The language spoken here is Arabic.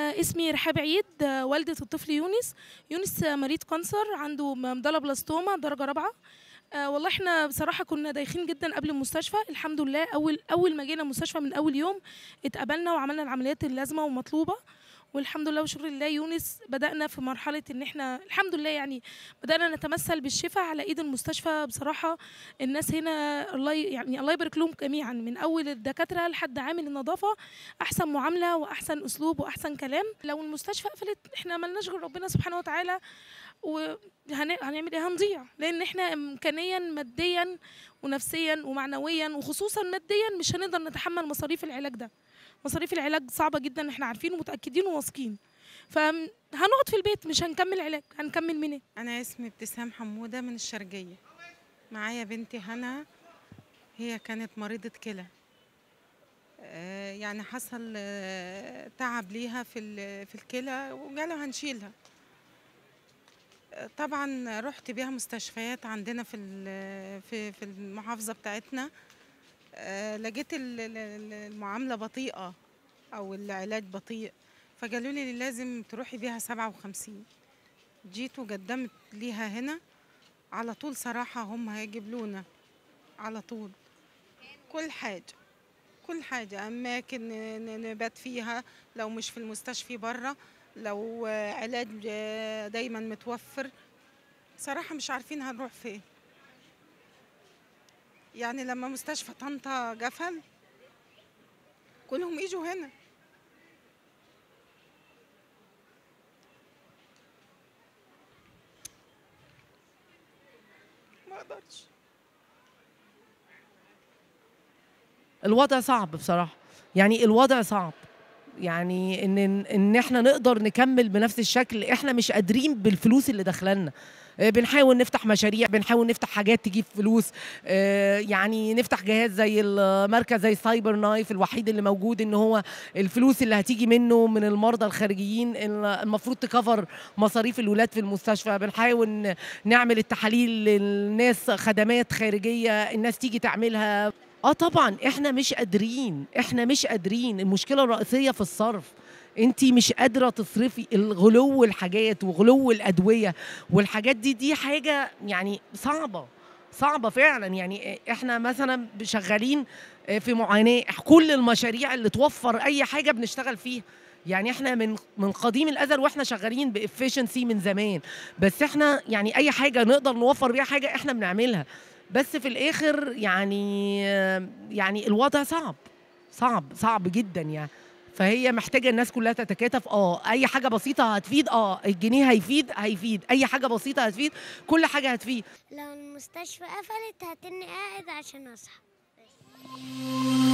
أنا اسمي رحاب عيد، والدة الطفل يونس. يونس مريض كانسر، عنده مدلة بلاستوما درجة رابعة. والله احنا بصراحة كنا دايخين جدا قبل المستشفى. الحمد لله أول ما جينا المستشفى من أول يوم اتقبلنا وعملنا العمليات اللازمة والمطلوبة، والحمد لله وشكر لله. يونس بدأنا في مرحلة إن احنا الحمد لله يعني بدأنا نتمثل بالشفاء على إيد المستشفى. بصراحة الناس هنا الله يبارك لهم جميعا، من أول الدكاترة لحد عامل النظافة، أحسن معاملة وأحسن أسلوب وأحسن كلام. لو المستشفى قفلت احنا ملناش غير ربنا سبحانه وتعالى، وهنعمل ايه؟ هنضيع، لان احنا امكانيا ماديا ونفسيا ومعنويا، وخصوصا ماديا مش هنقدر نتحمل مصاريف العلاج ده. مصاريف العلاج صعبه جدا، احنا عارفين ومتاكدين وواثقين، فهنقعد في البيت مش هنكمل علاج. هنكمل منين؟ انا اسمي ابتسام حموده من الشرقيه. معايا بنتي هنا، هي كانت مريضه كلى. يعني حصل تعب ليها في الكلى وقالوا هنشيلها. طبعا رحت بيها مستشفيات عندنا في المحافظه بتاعتنا. لقيت المعامله بطيئه او العلاج بطيء، فقالوا لي لازم تروحي بيها 57. جيت وقدمت ليها هنا على طول. صراحه هم هيجيبلونا على طول كل حاجه، اماكن نبات فيها لو مش في المستشفى بره، لو علاج دايما متوفر. صراحة مش عارفين هنروح فين. يعني لما مستشفى طنطا قفل كلهم يجوا هنا. ما اقدرش. الوضع صعب بصراحة، يعني الوضع صعب، يعني ان احنا نقدر نكمل بنفس الشكل. احنا مش قادرين بالفلوس اللي داخلنا. بنحاول نفتح مشاريع، بنحاول نفتح حاجات تجيب فلوس. يعني نفتح جهاز زي المركز زي السايبر نايف الوحيد اللي موجود، ان هو الفلوس اللي هتيجي منه من المرضى الخارجيين المفروض تكفر مصاريف الولاد في المستشفى. بنحاول نعمل التحاليل للناس، خدمات خارجية الناس تيجي تعملها. طبعا احنا مش قادرين. المشكله الرئيسيه في الصرف. انت مش قادره تصرفي. الغلو الحاجات وغلو الادويه والحاجات دي حاجه يعني صعبه فعلا. يعني احنا مثلا شغالين في معاناه. كل المشاريع اللي توفر اي حاجه بنشتغل فيها. يعني احنا من قديم الازل واحنا شغالين بافشنسي من زمان، بس احنا يعني اي حاجه نقدر نوفر بيها حاجه احنا بنعملها. بس في الاخر يعني الوضع صعب جدا يعني. فهي محتاجه الناس كلها تتكاتف. اي حاجه بسيطه هتفيد. الجنيه هيفيد اي حاجه بسيطه هتفيد. كل حاجه هتفيد. لو المستشفى قفلت هتني قاعد عشان اصحى.